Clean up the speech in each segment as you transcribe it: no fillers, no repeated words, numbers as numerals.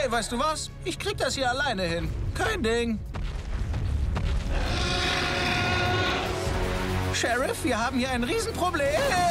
Hey, weißt du was? Ich krieg das hier alleine hin. Kein Ding. Sheriff, wir haben hier ein Riesenproblem.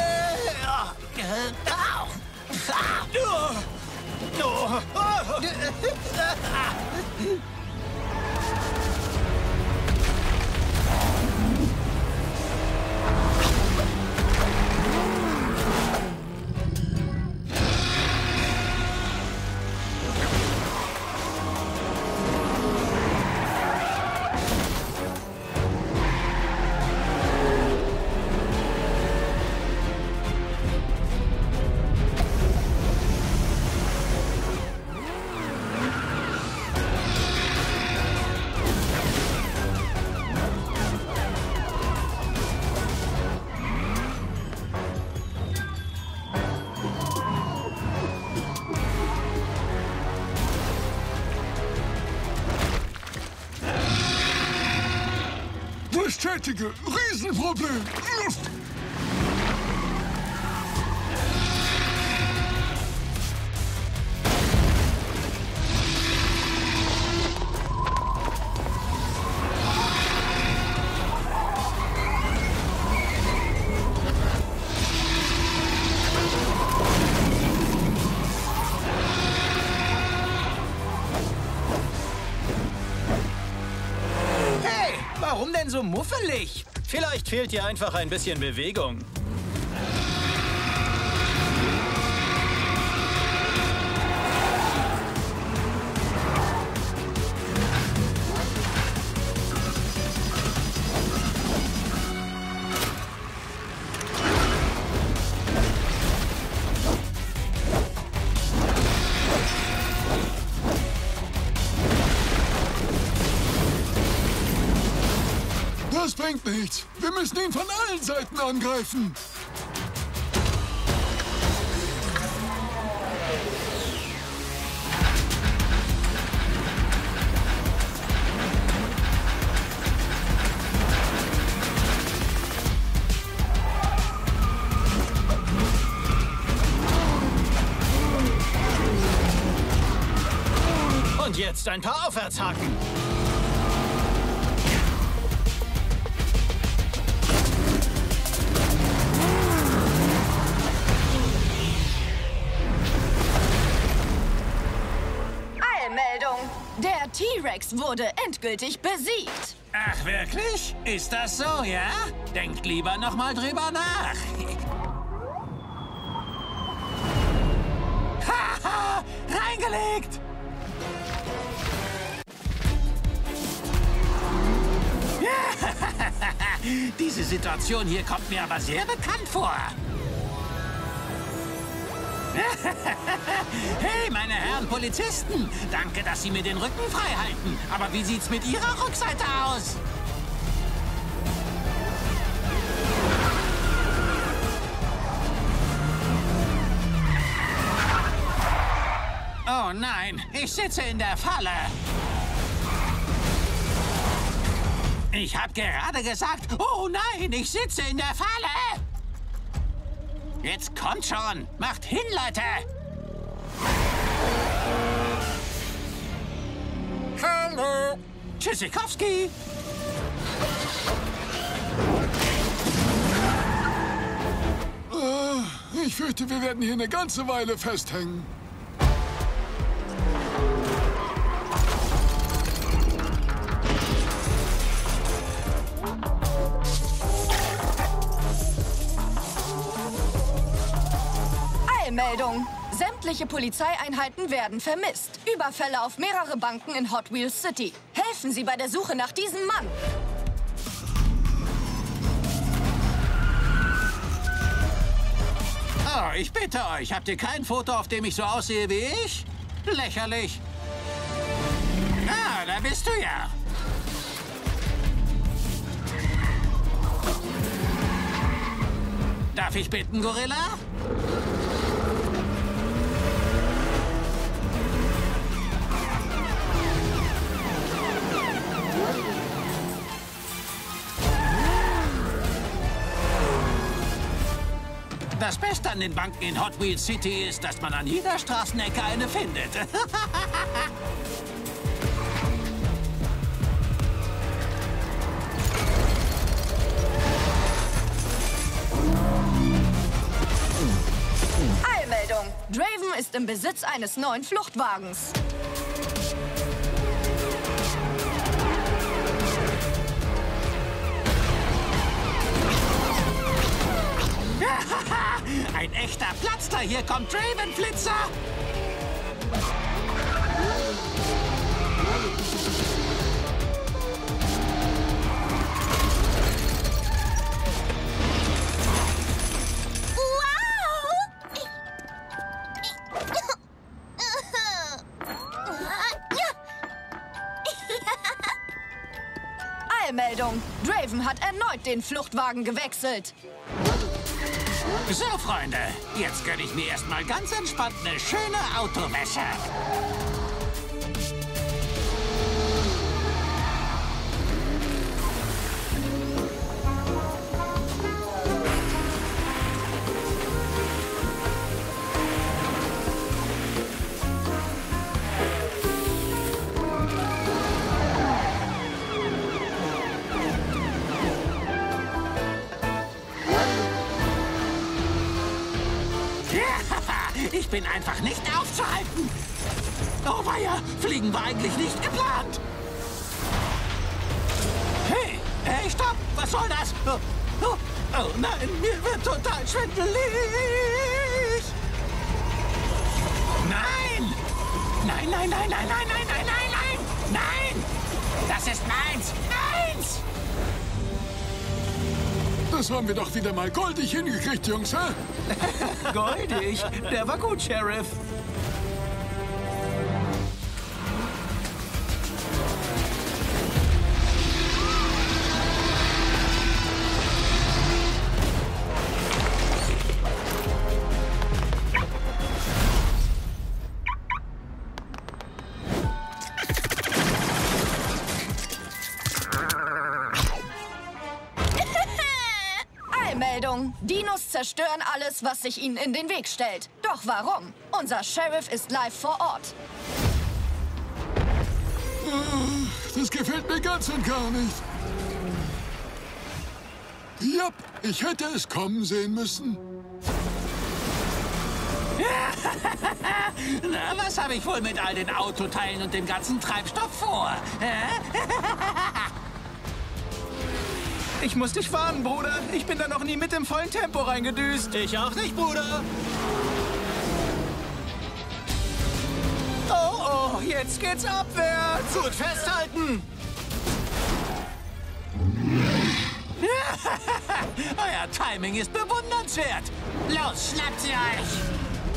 Bestätige, Riesenproblem. Warum denn so muffelig? Vielleicht fehlt dir einfach ein bisschen Bewegung. Das bringt nichts. Wir müssen ihn von allen Seiten angreifen. Und jetzt ein paar Aufwärtshaken. Der T-Rex wurde endgültig besiegt. Ach, wirklich? Ist das so, ja? Denkt lieber noch mal drüber nach. Haha, reingelegt! Diese Situation hier kommt mir aber sehr bekannt vor. Hey, meine Herren Polizisten! Danke, dass Sie mir den Rücken frei halten. Aber wie sieht's mit Ihrer Rückseite aus? Oh nein, ich sitze in der Falle. Ich habe gerade gesagt, oh nein, ich sitze in der Falle. Jetzt kommt schon! Macht hin, Leute! Hallo! Tschüssikowski! Ich fürchte, wir werden hier eine ganze Weile festhängen. Meldung. Sämtliche Polizeieinheiten werden vermisst. Überfälle auf mehrere Banken in Hot Wheels City. Helfen Sie bei der Suche nach diesem Mann. Oh, ich bitte euch, habt ihr kein Foto, auf dem ich so aussehe wie ich? Lächerlich. Ah, da bist du ja. Darf ich bitten, Gorilla? Das Beste an den Banken in Hot Wheels City ist, dass man an jeder Straßenecke eine findet. Eilmeldung. Draven ist im Besitz eines neuen Fluchtwagens. Ein echter Platzter. Hier kommt Draven-Flitzer. Eilmeldung. Draven hat erneut den Fluchtwagen gewechselt. So, Freunde, jetzt gönne ich mir erstmal ganz entspannt eine schöne Autowäsche. Ich bin einfach nicht aufzuhalten. Oh weia, Fliegen war eigentlich nicht geplant. Hey, hey, stopp! Was soll das? Oh nein, mir wird total schwindelig. Nein! Nein, nein, nein, nein, nein, nein, nein, nein, nein! Nein! Das ist meins! Meins! Das haben wir doch wieder mal goldig hingekriegt, Jungs, hä? Goldig. Der war gut, Sheriff. Eilmeldung. Dinos zerstören alles, was sich ihnen in den Weg stellt. Doch warum? Unser Sheriff ist live vor Ort. Das gefällt mir ganz und gar nicht. Jupp, ich hätte es kommen sehen müssen. Na, was habe ich wohl mit all den Autoteilen und dem ganzen Treibstoff vor? Ich muss dich warnen, Bruder. Ich bin da noch nie mit dem vollen Tempo reingedüst. Ich auch nicht, Bruder. Oh, oh, jetzt geht's abwärts. Gut festhalten. Euer Timing ist bewundernswert. Los, schnappt sie euch!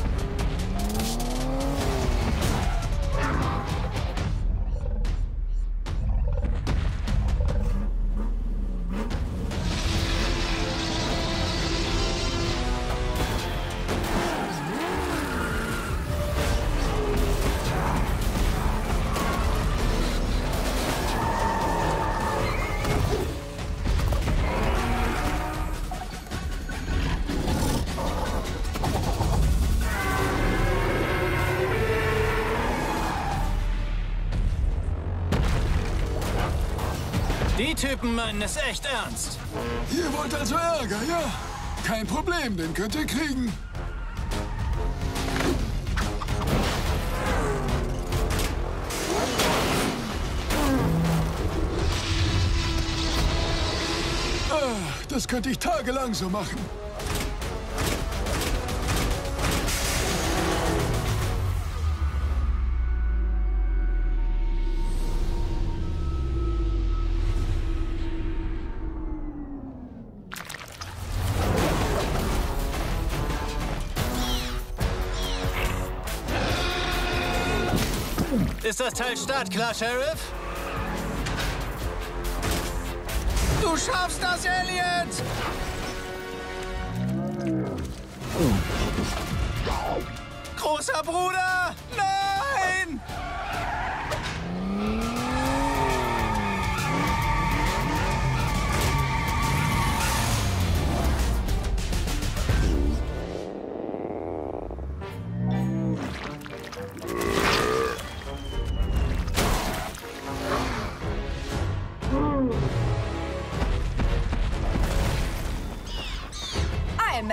Die Typen meinen es echt ernst. Ihr wollt also Ärger, ja? Kein Problem, den könnt ihr kriegen. Das könnte ich tagelang so machen. Ist das Teil startklar, Sheriff? Du schaffst das, Elliot! Großer Bruder! Nein!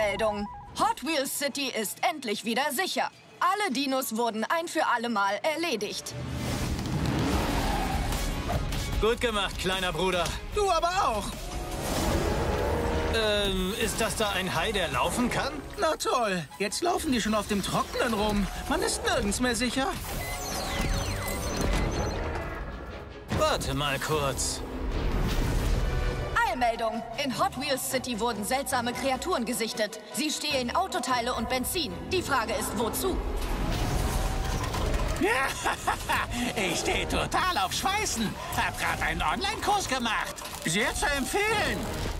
Eilmeldung. Hot Wheels City ist endlich wieder sicher. Alle Dinos wurden ein für alle Mal erledigt. Gut gemacht, kleiner Bruder. Du aber auch. Ist das da ein Hai, der laufen kann? Na toll, jetzt laufen die schon auf dem Trockenen rum. Man ist nirgends mehr sicher. Warte mal kurz. Eilmeldung. In Hot Wheels City wurden seltsame Kreaturen gesichtet. Sie stehlen Autoteile und Benzin. Die Frage ist, wozu? Ich stehe total auf Schweißen. Hab gerade einen Online-Kurs gemacht. Sehr zu empfehlen.